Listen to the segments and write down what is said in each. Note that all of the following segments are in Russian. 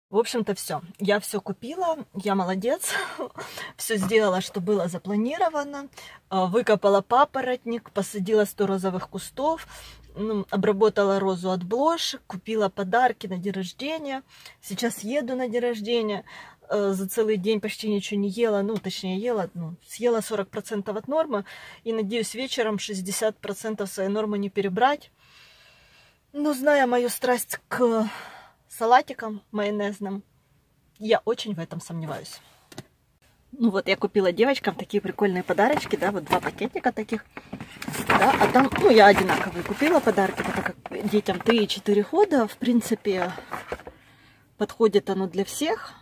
В общем-то, все. Я все купила, я молодец. Все сделала, что было запланировано. Выкопала папоротник, посадила 100 розовых кустов, обработала розу от блошек, купила подарки на день рождения. Сейчас еду на день рождения. За целый день почти ничего не ела, точнее ела, съела 40% от нормы. И надеюсь, вечером 60% своей нормы не перебрать. Но зная мою страсть к салатиком майонезным, я очень в этом сомневаюсь. Ну вот, я купила девочкам такие прикольные подарочки, да, вот 2 пакетика таких, да, а там, я одинаковые купила подарки, так как детям 3 и 4 года, в принципе, подходит оно для всех.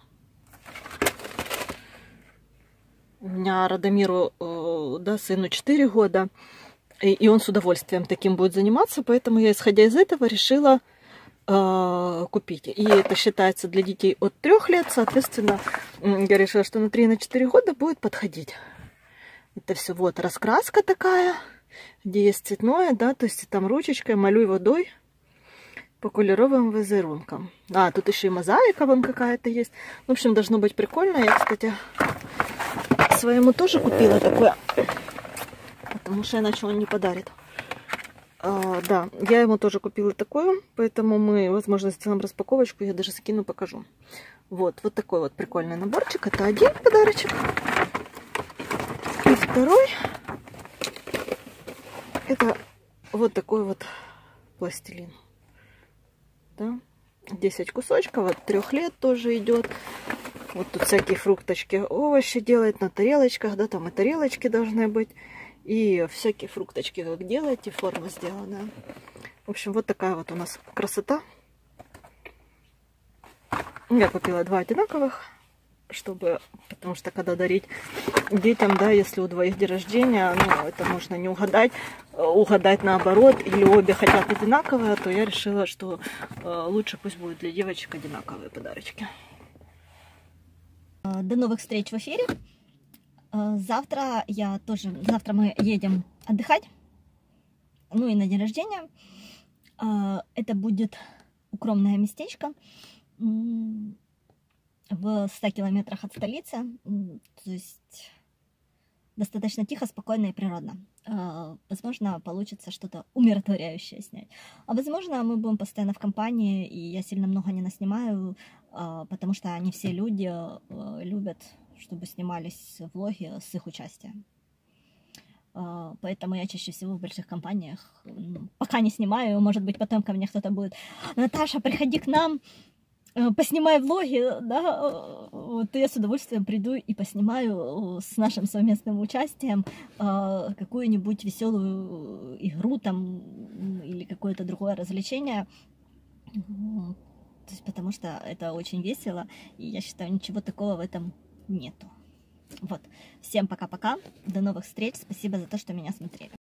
У меня Радомиру, да, сыну 4 года, и он с удовольствием таким будет заниматься, поэтому я, исходя из этого, решила купить. И это считается для детей от 3 лет, соответственно, я решила, что на 3 и на 4 года будет подходить. Это все вот раскраска такая, где есть цветное, да, то есть там ручечкой малюй водой по кольоровым визерункам. А, тут еще и мозаика вон какая-то есть. В общем, должно быть прикольно. Я, кстати, своему тоже купила такое, потому что иначе он не подарит. Да, я ему тоже купила такое, поэтому мы, возможно, сделаем распаковочку, я даже скину, покажу. Вот такой вот прикольный наборчик. Это один подарочек. И второй, это вот такой вот пластилин. Да, 10 кусочков, от 3 лет тоже идет. Вот тут всякие фрукточки, овощи делает на тарелочках, да, там и тарелочки должны быть. И всякие фрукточки, как делаете, форма сделана. В общем, вот такая вот у нас красота. Я купила 2 одинаковых, потому что когда дарить детям, да, если у двоих день рождения, это можно не угадать, угадать наоборот, или обе хотят одинаковые, то я решила, что лучше пусть будут для девочек одинаковые подарочки. До новых встреч в эфире. Завтра мы едем отдыхать, и на день рождения. Это будет укромное местечко в 100 километрах от столицы, то есть достаточно тихо, спокойно и природно. Возможно, получится что-то умиротворяющее снять. А возможно, мы будем постоянно в компании, и я сильно много не наснимаю, потому что они все люди любят, чтобы снимались влоги с их участием. Поэтому я чаще всего в больших компаниях пока не снимаю. Может быть, потом ко мне кто-то будет: Наташа, приходи к нам, поснимай влоги, да, вот я с удовольствием приду и поснимаю с нашим совместным участием какую-нибудь веселую игру там или какое-то другое развлечение, то есть, потому что это очень весело, и я считаю, ничего такого в этом нету. Вот, всем пока-пока, до новых встреч, спасибо за то, что меня смотрели.